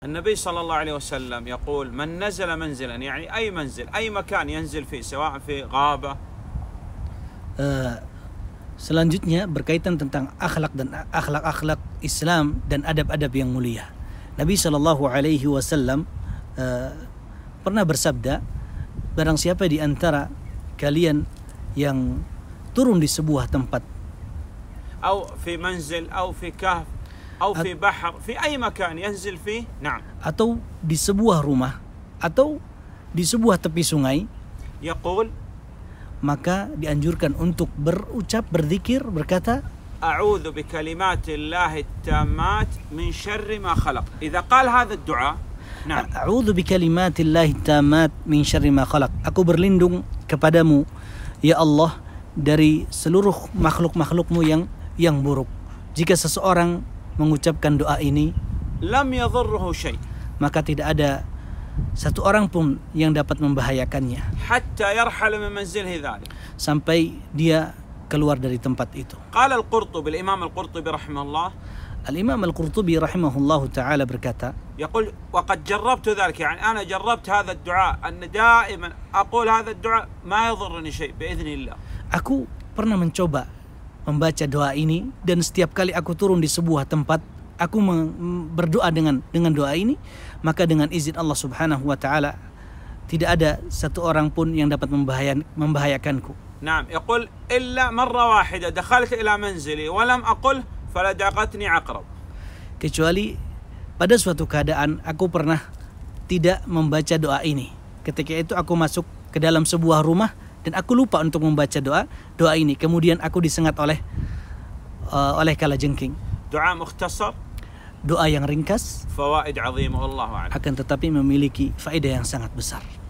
النبي صلى الله عليه وسلم يقول من نزل منزلا يعني أي منزل أي مكان ينزل فيه سواء في غابة. Selanjutnya berkaitan tentang akhlak dan akhlak Islam dan adab-adab yang mulia. Nabi Shallallahu Alaihi Wasallam pernah bersabda, barang siapa di antara kalian yang turun di sebuah tempat, أو في منزل أو في كهف أو في بحر في أي مكان ينزل فيه نعم atau di sebuah rumah atau di sebuah tepi sungai, يقول maka dianjurkan untuk berzikir, berkata, أعوذ بكلمات الله التامات من شر ما خلق. إذا قال هذا الدعاء نعم A'udzu bikalimatillahi tammat min syarri ma khalaq. Aku berlindung kepadamu ya Allah dari seluruh makhluk-makhlukmu yang buruk. Jika seseorang mengucapkan doa ini, لم يضره شيء, maka tidak ada satu orang pun yang dapat membahayakannya حتى يرحل من منزله ذلك, sampai dia keluar dari tempat itu. قال القرطبي الإمام القرطبي رحمه الله Al-Imam Al-Qurtubi rahimahullahu ta'ala berkata, يقول وقد جربت ذلك, يعني أنا جربت هذا الدعاء أن دائما أقول هذا الدعاء ما يضرني شيء بإذن الله. Aku pernah mencoba membaca doa ini dan setiap kali aku turun di sebuah tempat, aku berdoa dengan doa ini, maka dengan izin Allah Subhanahu wa taala tidak ada satu orang pun yang dapat membahayakanku. نعم يقول إلا مرة واحدة دخلت إلى منزلي ولم أقل فلدغتني عقرب. Kecuali pada suatu keadaan aku pernah tidak membaca doa ini. Ketika itu aku masuk ke dalam sebuah rumah dan aku lupa untuk membaca doa ini. Kemudian aku disengat oleh kalajengking. دعاء مختصر, Doa yang ringkas, فوائد عظيمة والله أعلم. akan tetapi memiliki faedah yang sangat besar.